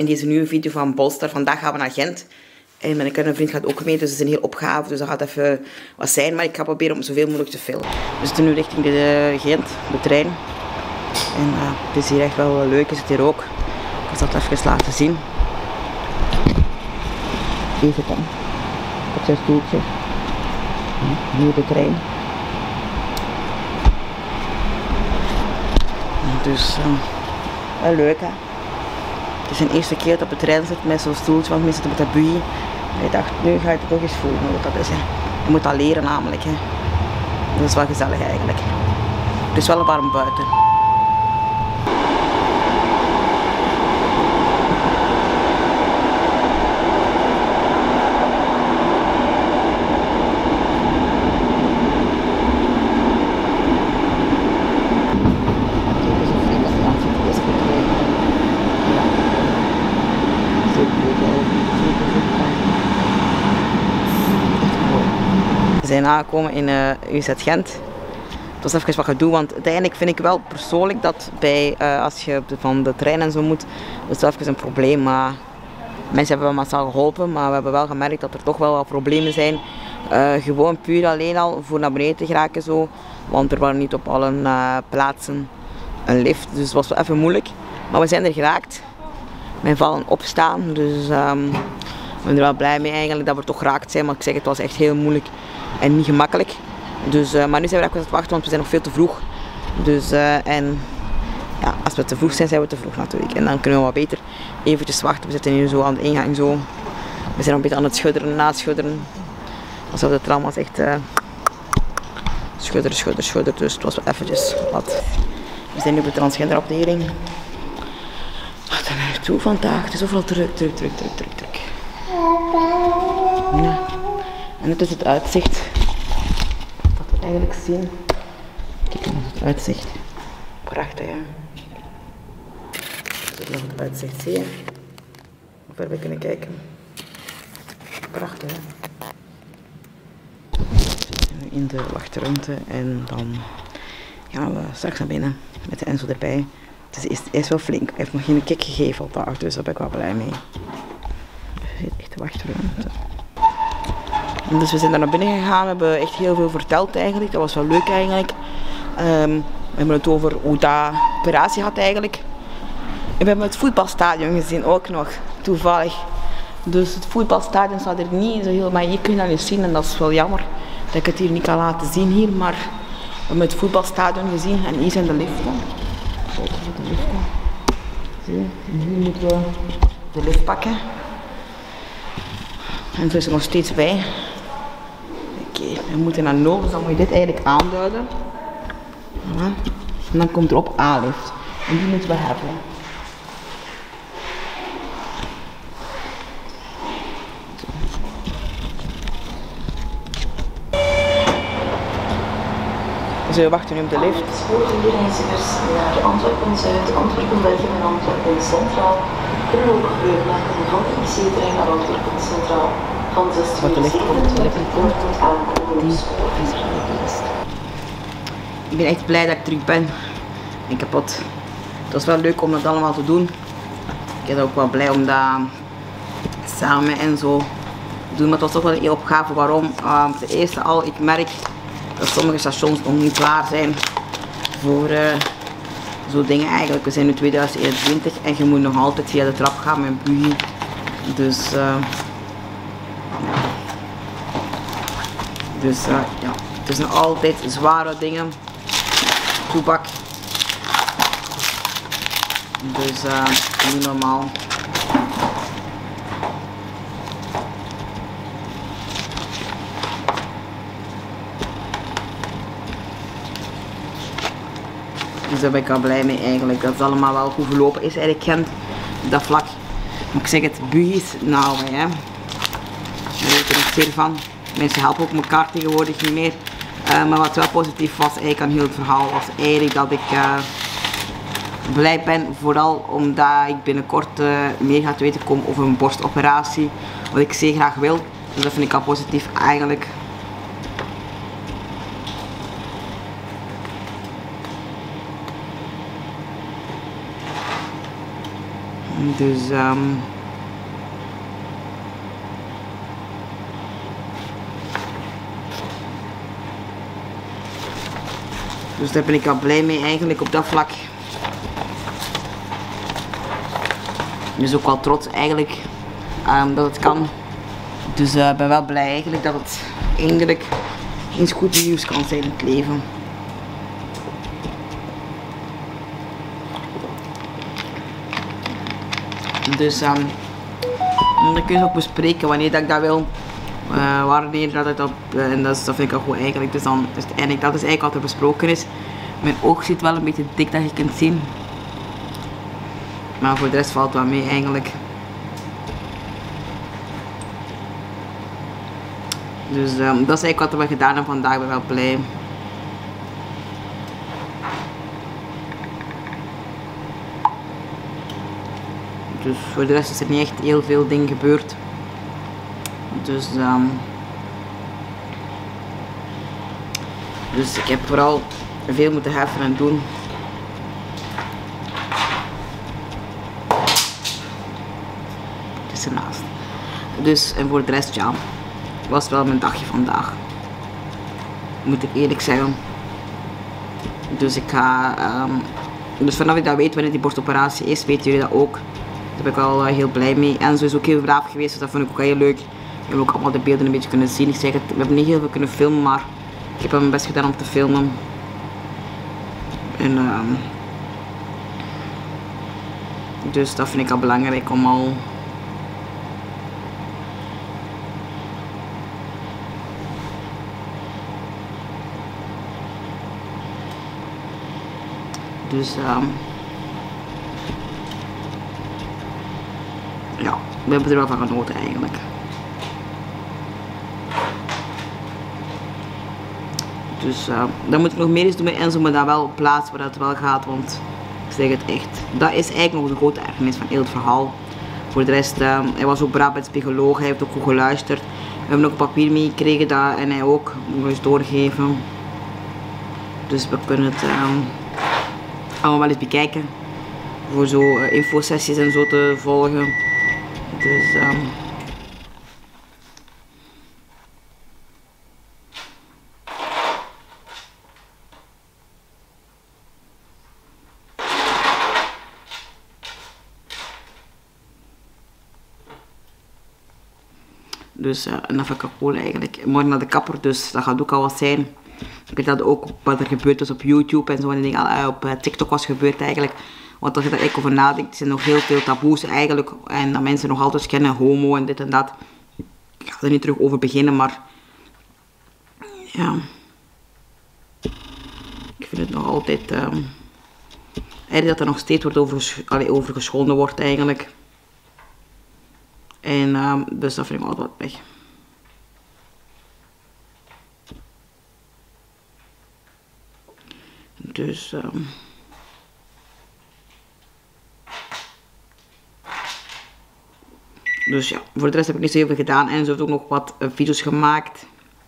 in deze nieuwe video van Polestar. Vandaag gaan we naar Gent. En mijn vriend gaat ook mee, dus het is een heel opgave. Dus dat gaat even wat zijn, maar ik ga proberen om zoveel mogelijk te filmen. We zitten nu richting de Gent, de trein. En het is hier echt wel leuk, is het hier ook. Ik zal het even laten zien. Deze kant. Op zijn stoeltje. Hier de trein. Dus wel leuk hè. Het is zijn eerste keer dat op de trein zit met zo'n stoeltje, want mensen zitten met dat buggy. En ik dacht, nu ga je het toch eens voelen hoe dat is hè. Je moet dat leren namelijk hè. Dat is wel gezellig eigenlijk. Het is wel warm buiten. We zijn aangekomen in UZ Gent. Het was even wat gedoe, want uiteindelijk vind ik wel persoonlijk dat bij, als je van de trein en zo moet, dat is wel even een probleem. Maar mensen hebben wel massaal geholpen, maar we hebben wel gemerkt dat er toch wel wat problemen zijn. Gewoon puur alleen al voor naar beneden te geraken zo, want er waren niet op alle plaatsen een lift, dus het was wel even moeilijk. Maar we zijn er geraakt. Mijn vallen opstaan, dus ik ben er wel blij mee eigenlijk dat we toch geraakt zijn, maar ik zeg het was echt heel moeilijk en niet gemakkelijk. Dus, maar nu zijn we even aan het wachten, want we zijn nog veel te vroeg. Dus, en ja, als we te vroeg zijn, zijn we te vroeg natuurlijk. En dan kunnen we wat beter eventjes wachten. We zitten nu zo aan de ingang zo. We zijn nog een beetje aan het schudderen, naschudderen. Alsof de tram was echt schudder. Dus het was wel eventjes wat. We zijn nu op de transgenderafdeling. Wat er naartoe vandaag? Het is overal druk. Ja. En dit is het uitzicht. Wat we eigenlijk zien. Kijk eens het uitzicht. Prachtig hè. Dit is nog het uitzicht, zie je? Hoe ver we kunnen kijken. Prachtig hè. We zitten nu in de wachtruimte en dan gaan we straks naar binnen met de Enzo erbij. Het is wel flink. Hij heeft nog geen kick gegeven op daar, dus daar ben ik wel blij mee. Echt de wachtruimte. Dus we zijn daar naar binnen gegaan, we hebben echt heel veel verteld eigenlijk. Dat was wel leuk eigenlijk. We hebben het over hoe dat operatie had eigenlijk. En we hebben het voetbalstadion gezien ook nog, toevallig. Dus het voetbalstadion staat er niet zo heel, maar hier kun je dat niet zien en dat is wel jammer dat ik het hier niet kan laten zien hier. Maar we hebben het voetbalstadion gezien en hier zijn de liften. Kijk, hier de liften. Zie je, en hier moeten we de lift pakken. En zo is er nog steeds bij. Oké, we moeten naar 0, dus dan moet je dit eigenlijk aanduiden. Voilà. En dan komt erop A-lift. En die moeten we hebben. Dus we wachten nu op de lift. Spoorwegen reizigers naar Antwerpen-Zuid, Antwerpen-Belgium en Antwerpen-Centraal kunnen ook gebruik maken van de IC-trein naar Antwerpen-Centraal. Van 16:27 aankomen. Ik ben echt blij dat ik terug ben. Ik heb het was wel leuk om dat allemaal te doen. Ik ben ook wel blij om dat samen en zo te doen. Maar het was toch wel een hele opgave. Waarom? Ten eerste al, ik merk dat sommige stations nog niet klaar zijn voor zo'n dingen eigenlijk. We zijn nu 2021 en je moet nog altijd via de trap gaan met buggy. Dus ja, het zijn altijd zware dingen. Toebak. Dus niet normaal. Dus daar ben ik wel blij mee eigenlijk. Dat het allemaal wel goed verlopen is eigenlijk Gent. Dat vlak. Maar ik zeg het, buggy's, nou hè. Daar weet ik er zeer van. Mensen helpen ook elkaar tegenwoordig niet meer. Maar wat wel positief was eigenlijk aan heel het verhaal was eigenlijk dat ik blij ben. Vooral omdat ik binnenkort meer ga te weten komen over een borstoperatie. Wat ik zeer graag wil. Dus dat vind ik al positief eigenlijk. Dus daar ben ik al blij mee eigenlijk op dat vlak. Dus ook wel trots eigenlijk dat het kan. Dus ik ben wel blij eigenlijk dat het eindelijk eens goed nieuws kan zijn in het leven. Dus dan kun je ook bespreken wanneer dat ik dat wil. Wanneer dat het op, en dat vind ik al goed eigenlijk. Dus dan is het eigenlijk, dat is eigenlijk wat er besproken is. Mijn oog zit wel een beetje dik dat je kunt zien. Maar voor de rest valt het wel mee eigenlijk. Dus dat is eigenlijk wat we gedaan hebben vandaag. Ik ben wel blij. Dus voor de rest is er niet echt heel veel dingen gebeurd. Dus ik heb vooral veel moeten heffen en doen. Het is ernaast. Dus en voor de rest ja, was wel mijn dagje vandaag. Moet ik eerlijk zeggen. Dus ik ga, dus vanaf ik dat weet wanneer die borstoperatie is, weten jullie dat ook. Daar ben ik wel heel blij mee. En zo is ook heel braaf geweest, dus dat vond ik ook heel leuk. We hebben ook allemaal de beelden een beetje kunnen zien. Ik zeg het, we hebben niet heel veel kunnen filmen, maar ik heb mijn best gedaan om te filmen. En dus dat vind ik al belangrijk om al dus ja, we hebben er wel van genoten eigenlijk. Dus dan moet ik nog meer eens doen met Enzo, maar dat wel plaatsen waar het wel gaat, want ik zeg het echt. Dat is eigenlijk nog de grote ergernis van heel het verhaal. Voor de rest, hij was ook braaf bij de psycholoog, hij heeft ook goed geluisterd. We hebben ook papier meegekregen en hij ook, moet eens doorgeven. Dus we kunnen het allemaal wel eens bekijken. Voor zo infosessies en zo te volgen. Dus en dat vind ik cool eigenlijk. Morgen naar de kapper, dus dat gaat ook al wat zijn. Ik weet dat ook wat er gebeurd is op YouTube en zo en dingen op TikTok was gebeurd eigenlijk. Want als je daar eigenlijk over nadenkt, zijn nog heel veel taboes eigenlijk. En dat mensen nog altijd kennen, homo en dit en dat. Ik ga er niet terug over beginnen, maar ja. Ik vind het nog altijd erg dat er nog steeds wordt over gescholden wordt eigenlijk. En dus dat vind ik altijd wat weg. Dus ja, voor de rest heb ik niet zo heel veel gedaan. En ze heeft ook nog wat video's gemaakt.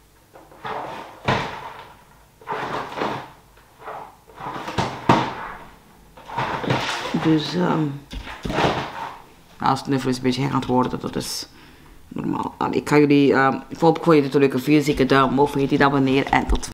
Dus als het nu een beetje aan het worden, dat is normaal. Ik ga jullie, ik hoop dat jullie dit een leuke video, zeker duim omhoog, vergeet niet te abonneren en tot